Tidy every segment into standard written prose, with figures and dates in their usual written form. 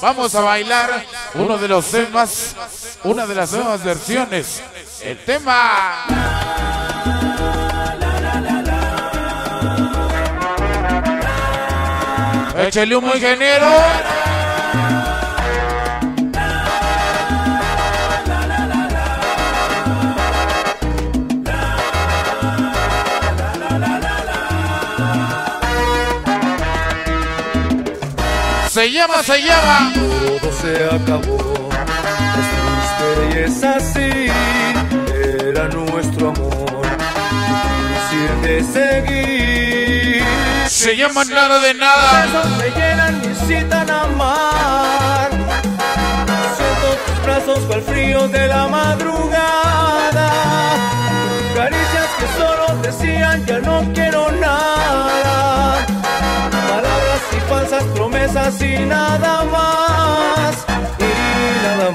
vamos a bailar uno de los temas, una de las nuevas versiones. El tema. Échale humo, ingeniero. Se llama. Todo se acabó, es triste y es así. Era nuestro amor, difícil de seguir. Se llama Nada de Nada. Besos me llenan, me incitan a amar. Siento tus brazos cual frío de la madrugada. Caricias que solo decían ya no quiero nada. Palabras y falsas promesas y nada más. Y nada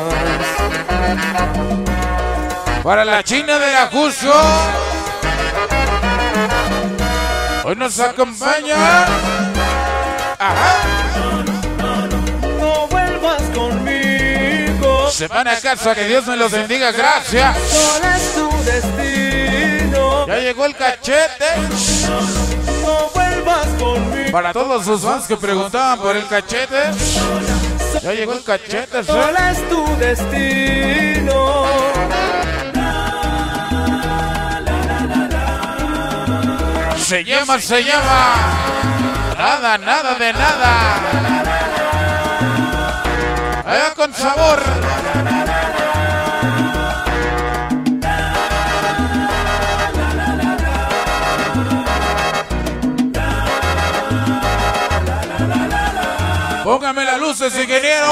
más. Para la China de Ajusco, hoy nos acompaña. Ajá. No vuelvas conmigo. Se van a casa, que Dios me los bendiga, gracias. Solo es tu destino. Ya llegó el cachete. No vuelvas conmigo. Para todos sus fans que preguntaban por el cachete, ya llegó el cachete. ¿Sí? Solo es tu destino. Se llama Nada de Nada. Allá con sabor. Póngame las luces, ingeniero.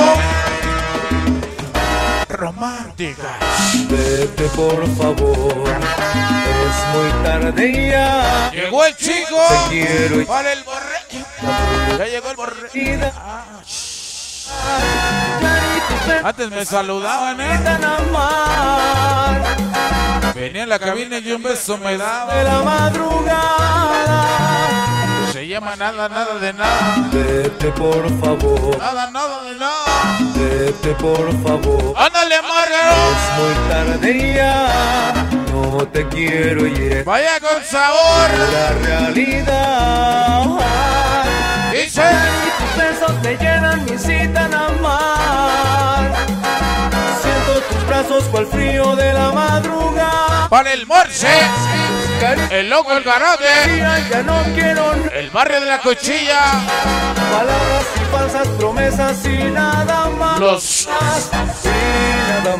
Románticas. Vete por favor, es muy tarde ya. Llegó el chico. Te quiero y Para el borrego. Ya llegó el borrego. vida. Antes me saludaban, Tan amar venía en la cabina y un beso me de daba. la madrugada. Se llama Nada de Nada. Vete por favor, Nada de Nada. vete por favor. Ándale, Márgaro. Es muy tarde ya. No te quiero y es Vaya con sabor. la realidad. Dice. Tus besos me llenan, me incitan a amar. Siento tus brazos cual frío de la madrugada. Para el Morse. El loco, el garage. Ya no quiero El barrio de la Cuchilla. palabras y falsas promesas y nada más. Los Y nada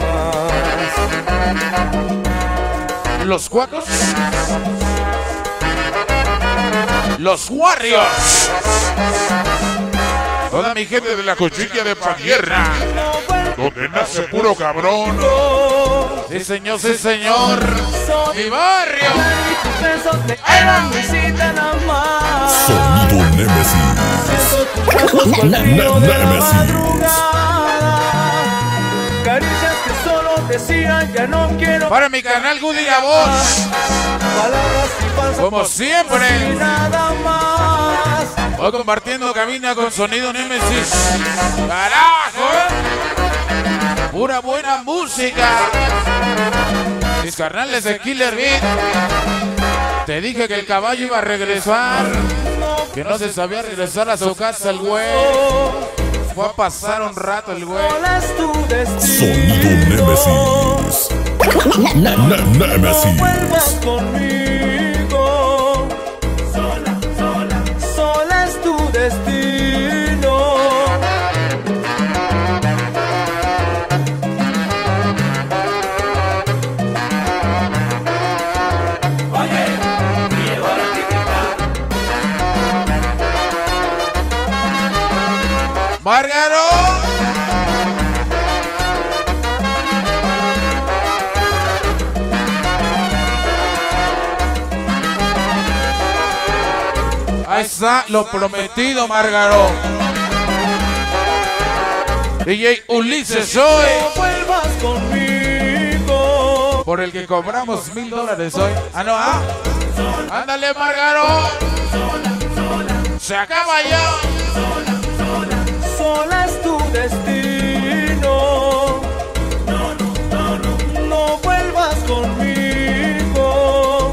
más. cuacos. Los Warriors. Toda mi gente de la Cuchilla de Patierra, donde nace puro cabrón. Sí, señor, sí, señor. Mi barrio. Tus besos me llenan, me incitan a amar. Sonido Nemesis. Siento tus brazos cual frío de la madrugada. Caricias que solo decían ya no quiero. Para mi canal Goody La Voz. Palabras y falsas Como siempre. y nada más. Voy compartiendo cabina con Sonido Nemesis. ¡Carajo! Pura buena música. Mis carnales de Killer Beat. Te dije que el caballo iba a regresar. Que no se sabía regresar a su casa el güey. Fue a pasar un rato el güey. Solo es tu destino. Sonido Nemesis. No vuelvas Nemesis. conmigo. Sola es tu destino. ¡Márgaro! Ahí está lo prometido, Márgaro. DJ Ulises hoy, No vuelvas conmigo. por el que cobramos $1000 hoy. Ah, no, ah. Ándale, Márgaro. Se acaba ya. Sola es tu destino. No vuelvas conmigo.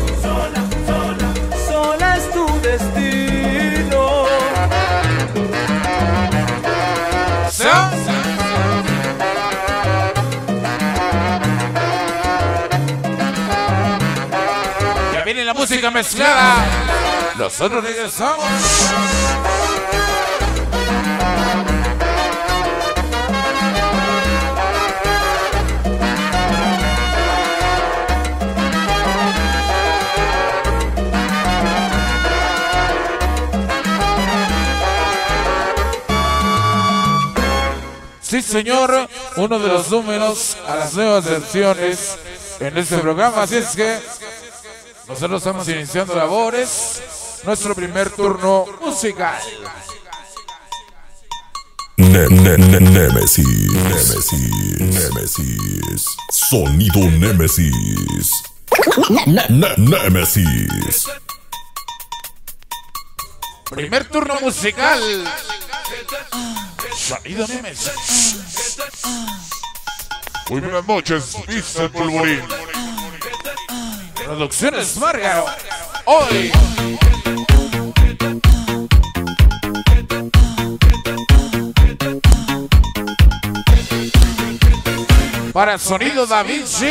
Sola es tu destino. Ya viene la música mezclada. Nosotros regresamos. Sí, señor, uno de los números a las nuevas versiones en este programa. Así es que nosotros estamos iniciando labores. Nuestro primer turno musical. Nemesis. Sonido Nemesis. Nemesis. Primer turno musical. Sonido Nemesis. Muy buenas noches, Mr. Polvorín. Producciones Márgaro. Hoy. Para Sonido Da Vinci.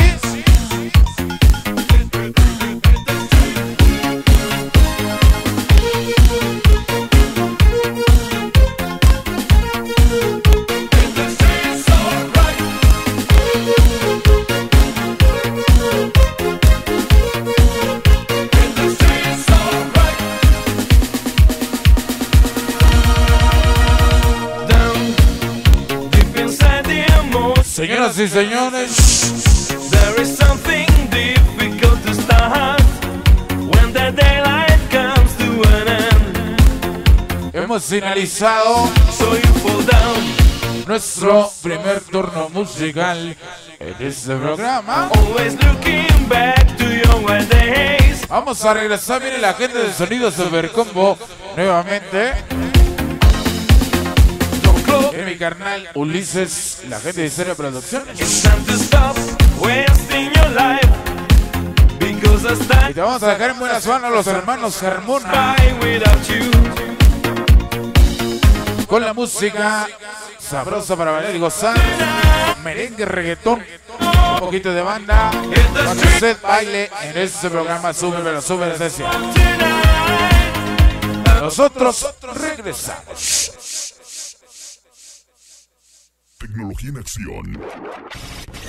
Señoras y señores, There is something difficult to start when the daylight comes to an end. hemos finalizado So you fall down, nuestro primer turno musical en este programa. always looking back to your wild days. Vamos a regresar, viene la gente de Sonido Supercombo nuevamente. Mi carnal Ulises, la gente de Serie Producciones. It's time to stop wasting your life because I Y stand te vamos a dejar en buenas manos los hermanos Carmona by without you. con la música sabrosa para bailar y gozar. Merengue, reggaetón, un poquito de banda. Para que usted baile en este programa Super Esencial. Nosotros regresamos. Tecnología en acción.